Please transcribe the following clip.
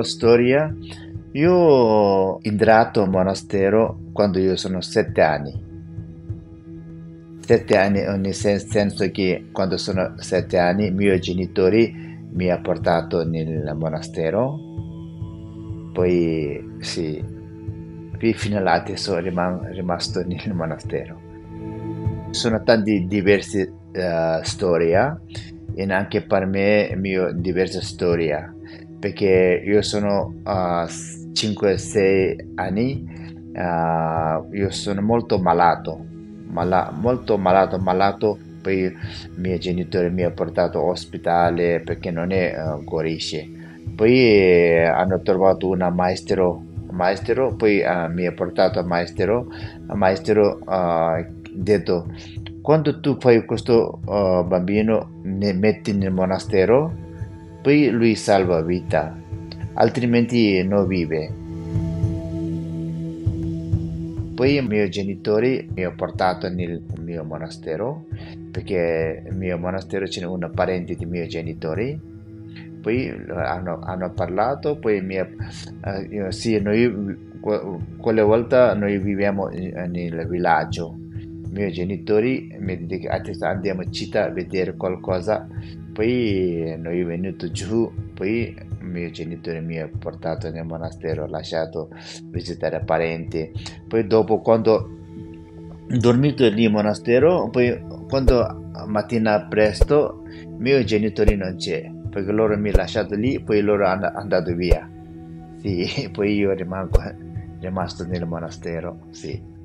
piccola storia. Io ho entrato al monastero quando io sono 7 anni. 7 anni, nel senso che quando sono 7 anni, i miei genitori mi hanno portato nel monastero. Poi sì, fino all'adesso sono rimasto nel monastero. Sono tanti diverse storie e anche per me mio diverse storie perché io sono 5-6 anni, io sono molto malato, molto malato, poi i miei genitori mi hanno portato all'ospedale perché non è guarisce. Poi hanno trovato un maestro, poi mi ha portato al maestro ha detto quando tu fai questo bambino ne metti nel monastero, poi lui salva vita, altrimenti non vive. Poi i miei genitori mi hanno portato nel mio monastero, perché nel mio monastero c'è un parente dei miei genitori. Poi hanno parlato, poi sì, quella volta noi viviamo nel villaggio. I miei genitori mi dicono adesso andiamo in città a vedere qualcosa, poi noi venuto giù, poi i miei genitori mi hanno portato nel monastero, ho lasciato visitare parenti, poi dopo quando ho dormito lì in monastero, poi quando mattina presto i miei genitori non c'è, perché loro mi hanno lasciato lì, poi loro hanno andato via, sì, poi io rimasto nel monastero, sì.